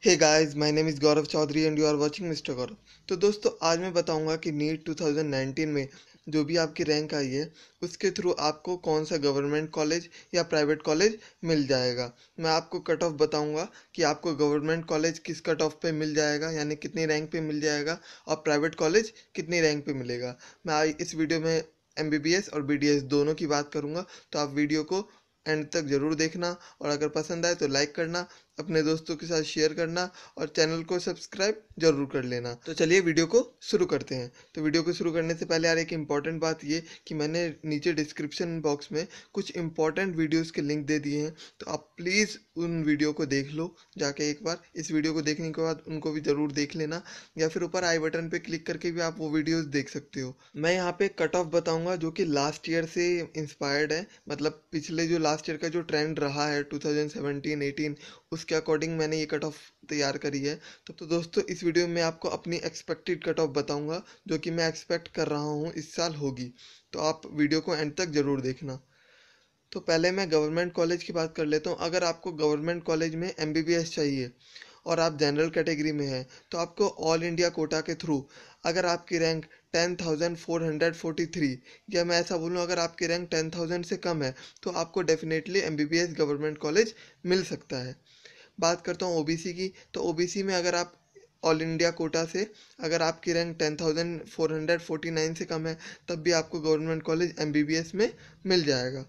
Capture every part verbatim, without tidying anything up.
Hey guys, my name is Gaurav Chaudhary and you are watching mister Gaurav. तो दोस्तों, आज मैं बताऊंगा कि नीट टू थाउज़ेंड नाइनटीन में जो भी आपकी रैंक आई है उसके थ्रू आपको कौन सा गवर्नमेंट कॉलेज या प्राइवेट कॉलेज मिल जाएगा। मैं आपको कट ऑफ बताऊंगा कि आपको गवर्नमेंट कॉलेज किस कट ऑफ पे मिल जाएगा, यानी कितनी रैंक पे मिल जाएगा, और प्राइवेट कॉलेज कितनी रैंक पे मिलेगा। मैं आज इस वीडियो में एम बी बी एस और बी डी एस दोनों की बात करूंगा, तो आप वीडियो को एंड तक ज़रूर देखना, और अगर पसंद आए तो लाइक करना, अपने दोस्तों के साथ शेयर करना, और चैनल को सब्सक्राइब जरूर कर लेना। तो चलिए वीडियो को शुरू करते हैं। तो वीडियो को शुरू करने से पहले यार एक इम्पॉर्टेंट बात ये कि मैंने नीचे डिस्क्रिप्शन बॉक्स में कुछ इम्पॉर्टेंट वीडियोस के लिंक दे दिए हैं, तो आप प्लीज़ उन वीडियो को देख लो जाके एक बार। इस वीडियो को देखने के बाद उनको भी ज़रूर देख लेना, या फिर ऊपर आई बटन पे क्लिक करके भी आप वो वीडियोस देख सकते हो। मैं यहाँ पे कट ऑफ बताऊंगा जो कि लास्ट ईयर से इंस्पायर्ड है, मतलब पिछले जो लास्ट ईयर का जो ट्रेंड रहा है टू थाउज़ेंड सेवेंटीन एटीन, उसके अकॉर्डिंग मैंने ये कट ऑफ तैयार करी है। तो, तो दोस्तों, इस वीडियो में आपको अपनी एक्सपेक्टेड कट ऑफ बताऊंगा जो कि मैं एक्सपेक्ट कर रहा हूँ इस साल होगी। तो आप वीडियो को एंड तक ज़रूर देखना। तो पहले मैं गवर्नमेंट कॉलेज की बात कर लेता हूँ। अगर आपको गवर्नमेंट कॉलेज में एम बी बी एस चाहिए और आप जनरल कैटेगरी में हैं, तो आपको ऑल इंडिया कोटा के थ्रू, अगर आपकी rank ten thousand four hundred forty three, या मैं ऐसा बोलूँ अगर आपकी रैंक टेन थाउजेंड से कम है, तो आपको definitely M B B S government college मिल सकता है। बात करता हूँ ओ बी सी की, तो ओ बी सी में अगर आप ऑल इंडिया कोटा से, अगर आपकी rank ten thousand four hundred forty nine से कम है, तब भी आपको government college M B B S में मिल जाएगा।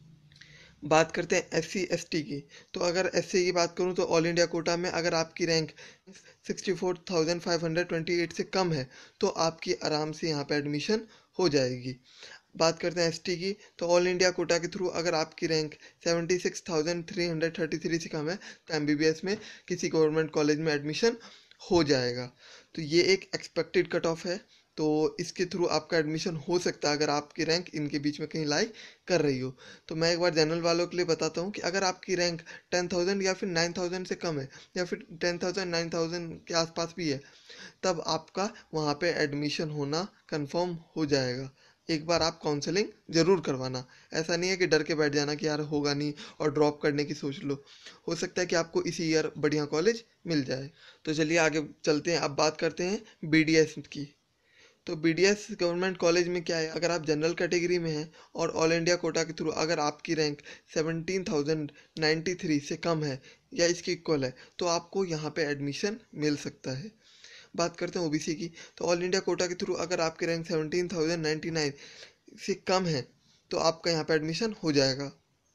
बात करते हैं एस सी एस टी की, तो अगर एस सी की बात करूं तो ऑल इंडिया कोटा में अगर आपकी rank sixty four thousand five hundred twenty eight से कम है, तो आपकी आराम से यहाँ पे एडमिशन हो जाएगी। बात करते हैं एस टी की, तो ऑल इंडिया कोटा के थ्रू अगर आपकी rank seventy six thousand three hundred thirty three से कम है, तो एम बी बी एस में किसी गवर्नमेंट कॉलेज में एडमिशन हो जाएगा। तो ये एक एक्सपेक्टेड कट ऑफ है, तो इसके थ्रू आपका एडमिशन हो सकता है अगर आपकी रैंक इनके बीच में कहीं लाई कर रही हो। तो मैं एक बार जनरल वालों के लिए बताता हूँ कि अगर आपकी रैंक टेन थाउजेंड या फिर नाइन थाउजेंड से कम है, या फिर टेन थाउजेंड नाइन थाउजेंड के आसपास भी है, तब आपका वहाँ पे एडमिशन होना कंफर्म हो जाएगा। एक बार आप काउंसलिंग ज़रूर करवाना। ऐसा नहीं है कि डर के बैठ जाना कि यार होगा नहीं और ड्रॉप करने की सोच लो। हो सकता है कि आपको इसी ईयर बढ़िया कॉलेज मिल जाए। तो चलिए आगे चलते हैं। अब बात करते हैं बी डी एस की। तो B D S government college में क्या है, अगर आप जनरल कैटेगरी में हैं और ऑल इंडिया कोटा के थ्रू अगर आपकी rank seventeen thousand ninety three से कम है या इसकी इक्वल है, तो आपको यहाँ पे एडमिशन मिल सकता है। बात करते हैं ओ बी सी की, तो ऑल इंडिया कोटा के थ्रू अगर आपकी rank seventeen thousand ninety nine से कम है, तो आपका यहाँ पे एडमिशन हो जाएगा।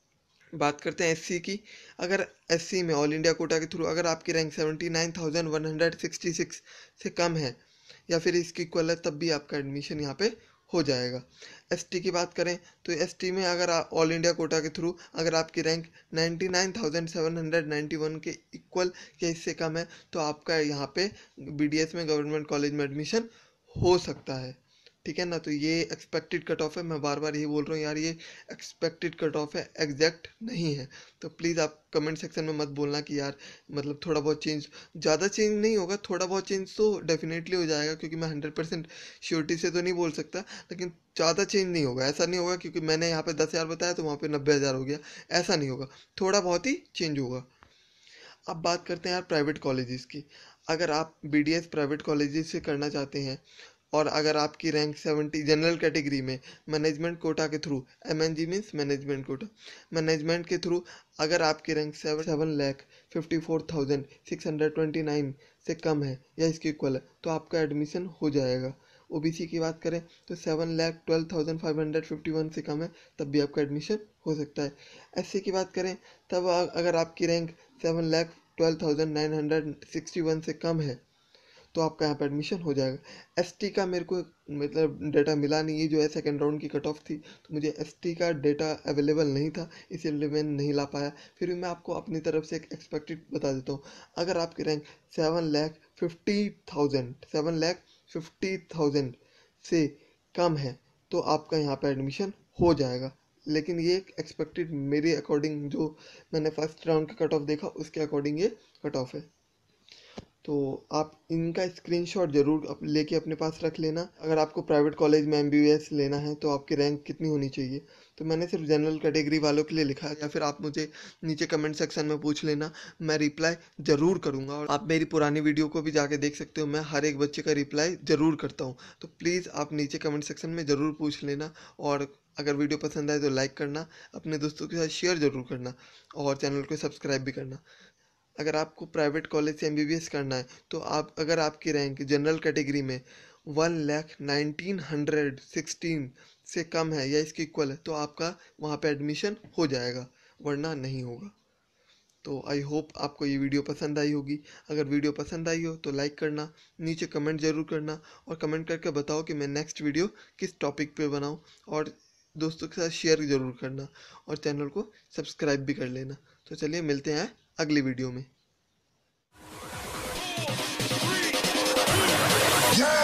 बात करते हैं एस सी की, अगर एस सी में ऑल इंडिया कोटा के थ्रू अगर आपकी rank seventy nine thousand one hundred sixty six से कम है या फिर इसकी इक्वल है, तब भी आपका एडमिशन यहाँ पे हो जाएगा। एस टी की बात करें, तो एस टी में अगर आप ऑल इंडिया कोटा के थ्रू अगर आपकी rank ninety nine thousand seven hundred ninety one के इक्वल या इससे कम है, तो आपका यहाँ पे बी डी एस में गवर्नमेंट कॉलेज में एडमिशन हो सकता है। ठीक है ना। तो ये एक्सपेक्टेड कट ऑफ है। मैं बार बार यही बोल रहा हूँ यार, ये एक्सपेक्टेड कट ऑफ है, एग्जैक्ट नहीं है। तो प्लीज़ आप कमेंट सेक्शन में मत बोलना कि यार मतलब थोड़ा बहुत चेंज, ज़्यादा चेंज नहीं होगा, थोड़ा बहुत चेंज तो डेफिनेटली हो जाएगा, क्योंकि मैं हंड्रेड परसेंट श्योरिटी से तो नहीं बोल सकता, लेकिन ज़्यादा चेंज नहीं होगा। ऐसा नहीं होगा क्योंकि मैंने यहाँ पे दस हज़ार बताया तो वहाँ पे नब्बे हज़ार हो गया, ऐसा नहीं होगा। थोड़ा बहुत ही चेंज होगा। अब बात करते हैं यार प्राइवेट कॉलेजेस की। अगर आप B D S private colleges से करना चाहते हैं और अगर आपकी रैंक सेवेंटी जनरल कैटेगरी में मैनेजमेंट कोटा के through, M N G means management quota, management के थ्रू अगर आपकी rank seven seven lakh fifty four thousand six hundred twenty nine से कम है या इसके इक्वल है, तो आपका एडमिशन हो जाएगा। ओ बी सी की बात करें तो seven lakh twelve thousand five hundred fifty one से कम है, तब भी आपका एडमिशन हो सकता है। एस सी की बात करें, तब अगर आपकी rank seven lakh twelve thousand nine hundred sixty one से कम है, तो आपका यहाँ पे एडमिशन हो जाएगा। एस टी का मेरे को मतलब डेटा मिला नहीं है, जो है सेकेंड राउंड की कट ऑफ थी, तो मुझे एस टी का डेटा अवेलेबल नहीं था, इसीलिए मैं नहीं ला पाया। फिर भी मैं आपको अपनी तरफ से एक एक्सपेक्टेड बता देता हूँ। अगर आपकी rank seven lakh fifty thousand seven lakh fifty thousand से कम है, तो आपका यहाँ पे एडमिशन हो जाएगा। लेकिन ये एक्सपेक्टेड मेरे अकॉर्डिंग, जो मैंने फर्स्ट राउंड का कट ऑफ देखा उसके अकॉर्डिंग ये कट ऑफ है। तो आप इनका स्क्रीनशॉट ज़रूर अप लेके अपने पास रख लेना। अगर आपको प्राइवेट कॉलेज में एमबीबीएस लेना है तो आपकी रैंक कितनी होनी चाहिए, तो मैंने सिर्फ जनरल कैटेगरी वालों के लिए लिखा है। या फिर आप मुझे नीचे कमेंट सेक्शन में पूछ लेना, मैं रिप्लाई ज़रूर करूँगा। और आप मेरी पुरानी वीडियो को भी जाके देख सकते हो, मैं हर एक बच्चे का रिप्लाई ज़रूर करता हूँ। तो प्लीज़ आप नीचे कमेंट सेक्शन में ज़रूर पूछ लेना। और अगर वीडियो पसंद आए तो लाइक करना, अपने दोस्तों के साथ शेयर ज़रूर करना और चैनल को सब्सक्राइब भी करना। अगर आपको प्राइवेट कॉलेज से एमबीबीएस करना है तो आप, अगर आपकी रैंक जनरल कैटेगरी में one lakh nineteen hundred sixteen से कम है या इसके इक्वल है तो आपका वहाँ पे एडमिशन हो जाएगा, वरना नहीं होगा। तो आई होप आपको ये वीडियो पसंद आई होगी। अगर वीडियो पसंद आई हो तो लाइक करना, नीचे कमेंट ज़रूर करना और कमेंट करके बताओ कि मैं नेक्स्ट वीडियो किस टॉपिक पे बनाऊँ। और दोस्तों के साथ शेयर ज़रूर करना और चैनल को सब्सक्राइब भी कर लेना। तो चलिए मिलते हैं अगली वीडियो में।